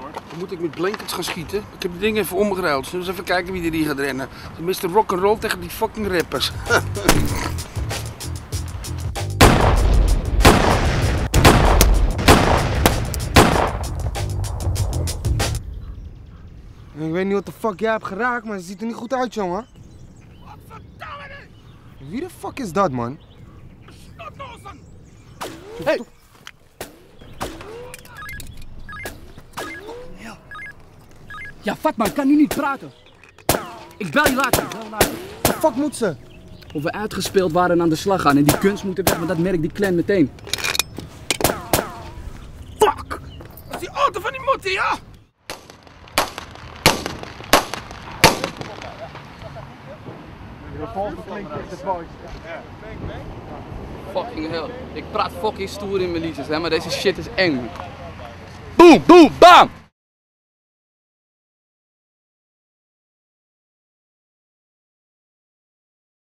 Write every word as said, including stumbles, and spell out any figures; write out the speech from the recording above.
Dan moet ik met blankets gaan schieten. Ik heb die dingen even omgeruild. Zullen we eens even kijken wie er hier gaat rennen. mister Rock'n'Roll tegen die fucking rappers. Ik weet niet wat de fuck jij hebt geraakt, maar het ziet er niet goed uit, jongen. Wat verdomme dit? Wie de fuck is dat, man? Snotnozen! Hey! Ja, Fatma, ik kan nu niet praten. Ik bel je later. Ik bel je later. Wat de fuck moet ze? Of we uitgespeeld waren en aan de slag gaan en die kunst moeten weg, want dat merkt die clan meteen. Fuck! Dat is die auto van die motie, ja? Fucking hell. Ik praat fucking stoer in mijn liedjes, hè, maar deze shit is eng. Boom, boom, bam!